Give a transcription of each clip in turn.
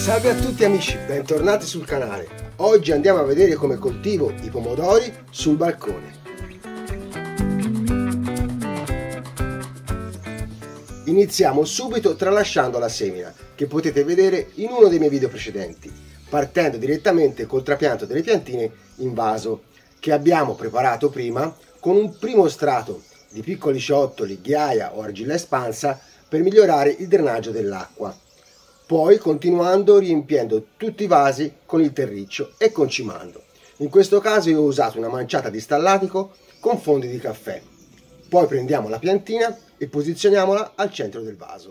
Salve a tutti amici, bentornati sul canale. Oggi andiamo a vedere come coltivo i pomodori sul balcone. Iniziamo subito tralasciando la semina, che potete vedere in uno dei miei video precedenti, partendo direttamente col trapianto delle piantine in vaso, che abbiamo preparato prima con un primo strato di piccoli ciottoli, ghiaia o argilla espansa per migliorare il drenaggio dell'acqua. Poi continuando riempiendo tutti i vasi con il terriccio e concimando. In questo caso io ho usato una manciata di stallatico con fondi di caffè. Poi prendiamo la piantina e posizioniamola al centro del vaso.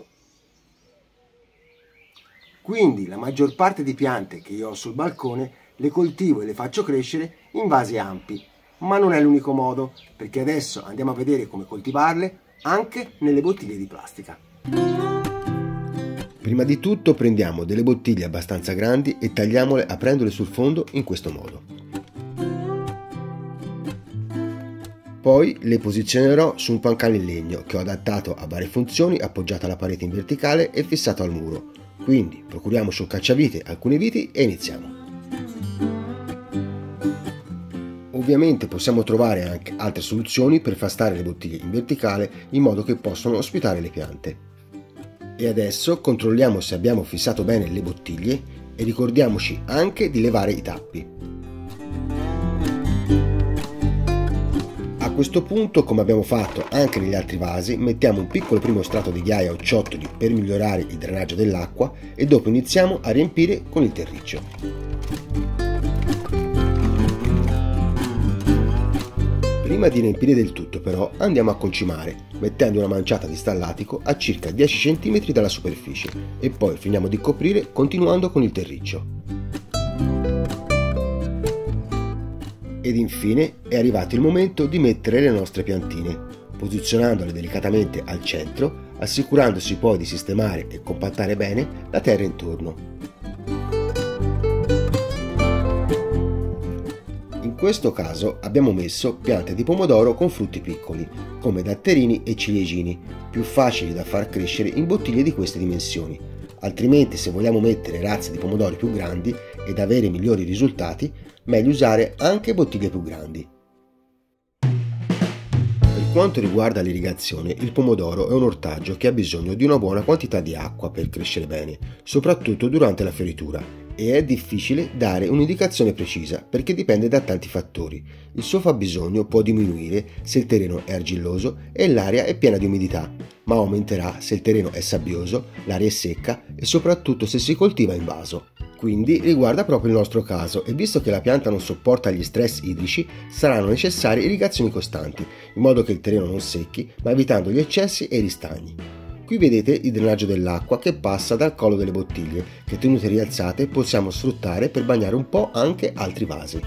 Quindi la maggior parte di piante che io ho sul balcone le coltivo e le faccio crescere in vasi ampi, ma non è l'unico modo, perché adesso andiamo a vedere come coltivarle anche nelle bottiglie di plastica. Prima di tutto prendiamo delle bottiglie abbastanza grandi e tagliamole aprendole sul fondo in questo modo. Poi le posizionerò su un pancale in legno che ho adattato a varie funzioni, appoggiato alla parete in verticale e fissato al muro. Quindi procuriamoci un cacciavite, alcune viti e iniziamo. Ovviamente possiamo trovare anche altre soluzioni per far stare le bottiglie in verticale in modo che possano ospitare le piante. E adesso controlliamo se abbiamo fissato bene le bottiglie e ricordiamoci anche di levare i tappi. A questo punto, come abbiamo fatto anche negli altri vasi, mettiamo un piccolo primo strato di ghiaia o ciottoli per migliorare il drenaggio dell'acqua e dopo iniziamo a riempire con il terriccio. Prima di riempire del tutto però andiamo a concimare, mettendo una manciata di stallatico a circa 10 cm dalla superficie e poi finiamo di coprire continuando con il terriccio. Ed infine è arrivato il momento di mettere le nostre piantine, posizionandole delicatamente al centro, assicurandosi poi di sistemare e compattare bene la terra intorno. In questo caso abbiamo messo piante di pomodoro con frutti piccoli, come datterini e ciliegini, più facili da far crescere in bottiglie di queste dimensioni. Altrimenti, se vogliamo mettere razze di pomodori più grandi ed avere migliori risultati, meglio usare anche bottiglie più grandi. Per quanto riguarda l'irrigazione, il pomodoro è un ortaggio che ha bisogno di una buona quantità di acqua per crescere bene, soprattutto durante la fioritura. E è difficile dare un'indicazione precisa perché dipende da tanti fattori. Il suo fabbisogno può diminuire se il terreno è argilloso e l'aria è piena di umidità, ma aumenterà se il terreno è sabbioso, l'aria è secca e soprattutto se si coltiva in vaso. Quindi riguarda proprio il nostro caso e visto che la pianta non sopporta gli stress idrici, saranno necessarie irrigazioni costanti, in modo che il terreno non secchi, ma evitando gli eccessi e i ristagni. Qui vedete il drenaggio dell'acqua che passa dal collo delle bottiglie, che tenute rialzate possiamo sfruttare per bagnare un po' anche altri vasi.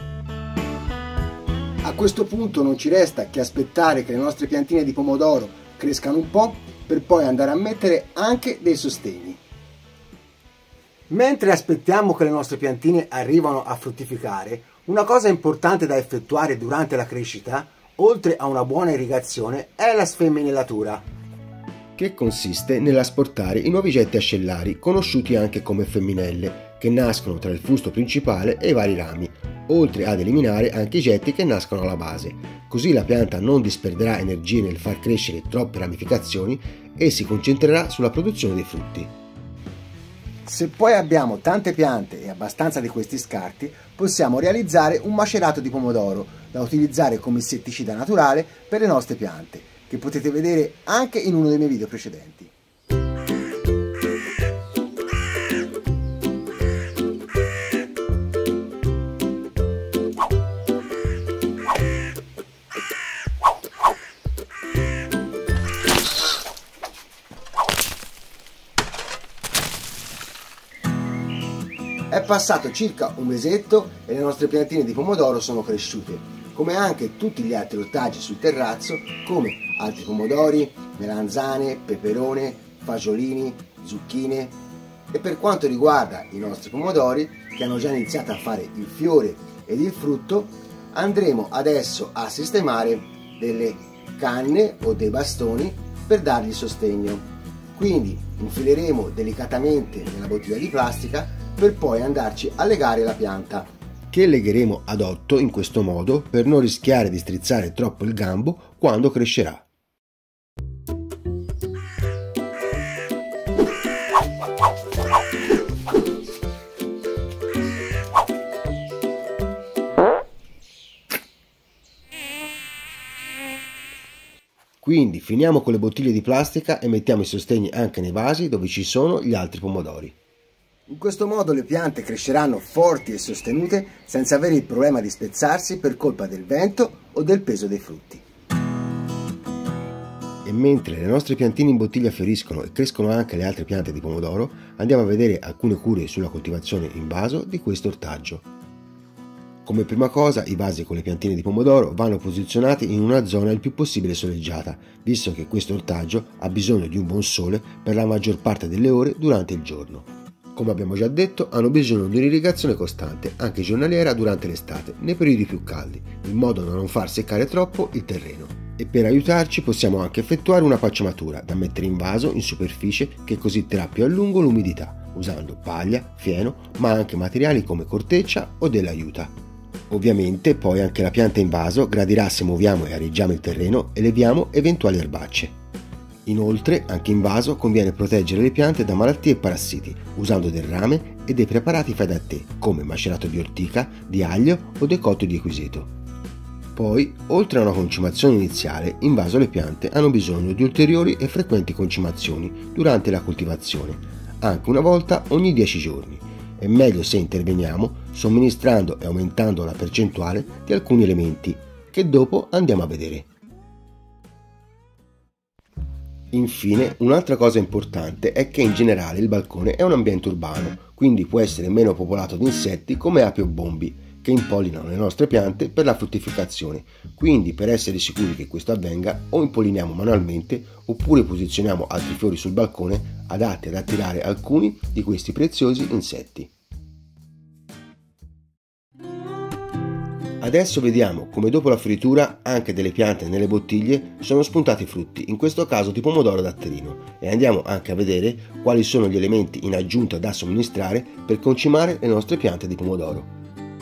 A questo punto non ci resta che aspettare che le nostre piantine di pomodoro crescano un po' per poi andare a mettere anche dei sostegni. Mentre aspettiamo che le nostre piantine arrivano a fruttificare, una cosa importante da effettuare durante la crescita, oltre a una buona irrigazione, è la sfemminellatura, che consiste nell'asportare i nuovi getti ascellari, conosciuti anche come femminelle, che nascono tra il fusto principale e i vari rami, oltre ad eliminare anche i getti che nascono alla base. Così la pianta non disperderà energie nel far crescere troppe ramificazioni e si concentrerà sulla produzione dei frutti. Se poi abbiamo tante piante e abbastanza di questi scarti, possiamo realizzare un macerato di pomodoro da utilizzare come insetticida naturale per le nostre piante, che potete vedere anche in uno dei miei video precedenti. È passato circa un mesetto e le nostre piantine di pomodoro sono cresciute, come anche tutti gli altri ortaggi sul terrazzo, come altri pomodori, melanzane, peperone, fagiolini, zucchine. E per quanto riguarda i nostri pomodori, che hanno già iniziato a fare il fiore ed il frutto, andremo adesso a sistemare delle canne o dei bastoni per dargli sostegno. Quindi infileremo delicatamente nella bottiglia di plastica per poi andarci a legare la pianta, che legheremo ad 8 in questo modo per non rischiare di strizzare troppo il gambo quando crescerà. Quindi finiamo con le bottiglie di plastica e mettiamo i sostegni anche nei vasi dove ci sono gli altri pomodori. In questo modo le piante cresceranno forti e sostenute senza avere il problema di spezzarsi per colpa del vento o del peso dei frutti. E mentre le nostre piantine in bottiglia fioriscono e crescono anche le altre piante di pomodoro, andiamo a vedere alcune cure sulla coltivazione in vaso di questo ortaggio. Come prima cosa, i vasi con le piantine di pomodoro vanno posizionati in una zona il più possibile soleggiata, visto che questo ortaggio ha bisogno di un buon sole per la maggior parte delle ore durante il giorno. Come abbiamo già detto, hanno bisogno di un'irrigazione costante, anche giornaliera durante l'estate, nei periodi più caldi, in modo da non far seccare troppo il terreno. E per aiutarci possiamo anche effettuare una pacciamatura da mettere in vaso in superficie che così terrà più a lungo l'umidità, usando paglia, fieno, ma anche materiali come corteccia o dell'aiuta. Ovviamente poi anche la pianta in vaso gradirà se muoviamo e areggiamo il terreno e leviamo eventuali erbacce. Inoltre, anche in vaso conviene proteggere le piante da malattie e parassiti, usando del rame e dei preparati fai da te, come macerato di ortica, di aglio o decotto di equiseto. Poi, oltre a una concimazione iniziale, in vaso le piante hanno bisogno di ulteriori e frequenti concimazioni durante la coltivazione, anche una volta ogni 10 giorni. È meglio se interveniamo somministrando e aumentando la percentuale di alcuni elementi, che dopo andiamo a vedere. Infine, un'altra cosa importante è che in generale il balcone è un ambiente urbano, quindi può essere meno popolato di insetti come api o bombi, che impollinano le nostre piante per la fruttificazione. Quindi, per essere sicuri che questo avvenga, o impolliniamo manualmente oppure posizioniamo altri fiori sul balcone adatti ad attirare alcuni di questi preziosi insetti. Adesso vediamo come dopo la fioritura anche delle piante nelle bottiglie sono spuntati frutti, in questo caso di pomodoro datterino, e andiamo anche a vedere quali sono gli elementi in aggiunta da somministrare per concimare le nostre piante di pomodoro.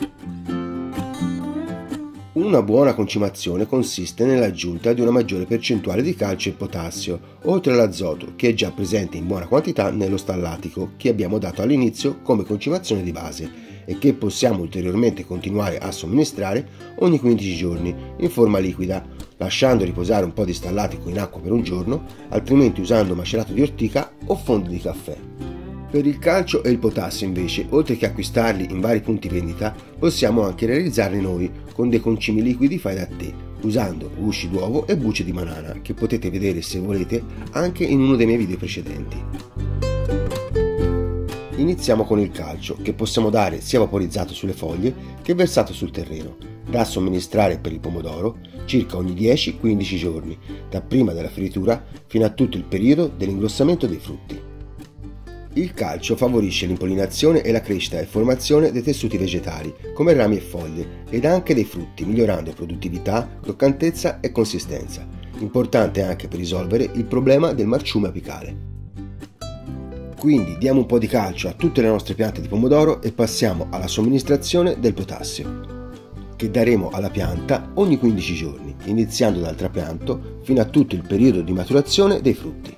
Una buona concimazione consiste nell'aggiunta di una maggiore percentuale di calcio e potassio, oltre all'azoto che è già presente in buona quantità nello stallatico che abbiamo dato all'inizio come concimazione di base e che possiamo ulteriormente continuare a somministrare ogni 15 giorni in forma liquida, lasciando riposare un po' di stallatico in acqua per un giorno, altrimenti usando macerato di ortica o fondo di caffè. Per il calcio e il potassio invece, oltre che acquistarli in vari punti vendita, possiamo anche realizzarli noi con dei concimi liquidi fai da te, usando gusci d'uovo e bucce di banana, che potete vedere se volete anche in uno dei miei video precedenti. Iniziamo con il calcio, che possiamo dare sia vaporizzato sulle foglie che versato sul terreno, da somministrare per il pomodoro circa ogni 10-15 giorni, da prima della fioritura fino a tutto il periodo dell'ingrossamento dei frutti. Il calcio favorisce l'impollinazione e la crescita e formazione dei tessuti vegetali, come rami e foglie, ed anche dei frutti, migliorando produttività, croccantezza e consistenza. Importante anche per risolvere il problema del marciume apicale. Quindi diamo un po' di calcio a tutte le nostre piante di pomodoro e passiamo alla somministrazione del potassio, che daremo alla pianta ogni 15 giorni, iniziando dal trapianto fino a tutto il periodo di maturazione dei frutti.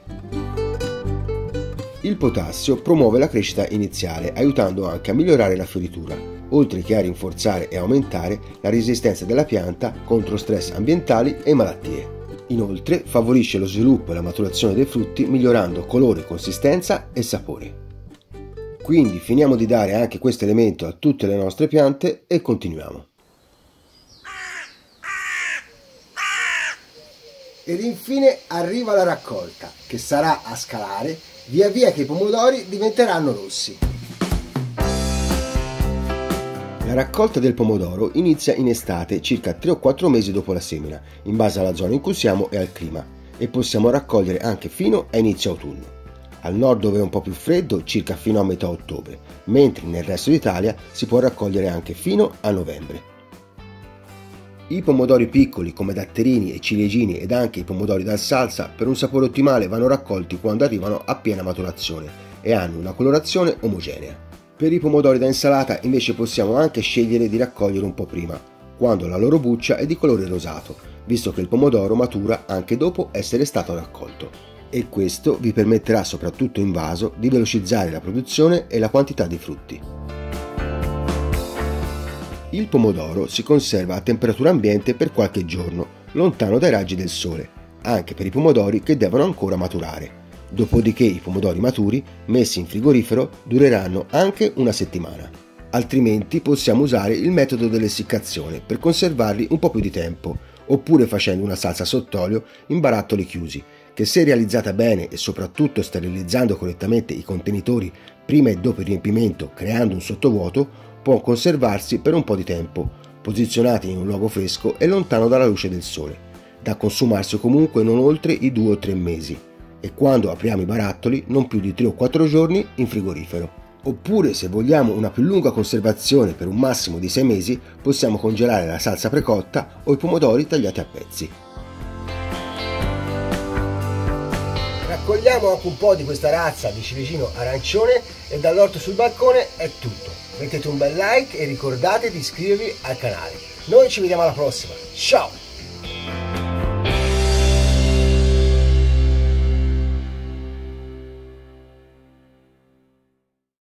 Il potassio promuove la crescita iniziale, aiutando anche a migliorare la fioritura, oltre che a rinforzare e aumentare la resistenza della pianta contro stress ambientali e malattie. Inoltre favorisce lo sviluppo e la maturazione dei frutti, migliorando colore, consistenza e sapore. Quindi finiamo di dare anche questo elemento a tutte le nostre piante e continuiamo. Ed infine arriva la raccolta, che sarà a scalare via via che i pomodori diventeranno rossi. La raccolta del pomodoro inizia in estate, circa 3 o 4 mesi dopo la semina, in base alla zona in cui siamo e al clima, e possiamo raccogliere anche fino a inizio autunno. Al nord, dove è un po' più freddo, circa fino a metà ottobre, mentre nel resto d'Italia si può raccogliere anche fino a novembre. I pomodori piccoli come datterini e ciliegini ed anche i pomodori da salsa per un sapore ottimale vanno raccolti quando arrivano a piena maturazione e hanno una colorazione omogenea. Per i pomodori da insalata invece possiamo anche scegliere di raccogliere un po' prima, quando la loro buccia è di colore rosato, visto che il pomodoro matura anche dopo essere stato raccolto. E questo vi permetterà, soprattutto in vaso, di velocizzare la produzione e la quantità di frutti. Il pomodoro si conserva a temperatura ambiente per qualche giorno, lontano dai raggi del sole, anche per i pomodori che devono ancora maturare. Dopodiché i pomodori maturi, messi in frigorifero, dureranno anche una settimana. Altrimenti possiamo usare il metodo dell'essiccazione per conservarli un po' più di tempo, oppure facendo una salsa sott'olio in barattoli chiusi, che se realizzata bene e soprattutto sterilizzando correttamente i contenitori prima e dopo il riempimento creando un sottovuoto, può conservarsi per un po' di tempo, posizionati in un luogo fresco e lontano dalla luce del sole, da consumarsi comunque non oltre i 2 o 3 mesi. E quando apriamo i barattoli non più di 3 o 4 giorni in frigorifero. Oppure, se vogliamo una più lunga conservazione per un massimo di 6 mesi, possiamo congelare la salsa precotta o i pomodori tagliati a pezzi. Raccogliamo anche un po' di questa razza di ciliegino arancione e dall'orto sul balcone è tutto. Mettete un bel like e ricordate di iscrivervi al canale. Noi ci vediamo alla prossima. Ciao!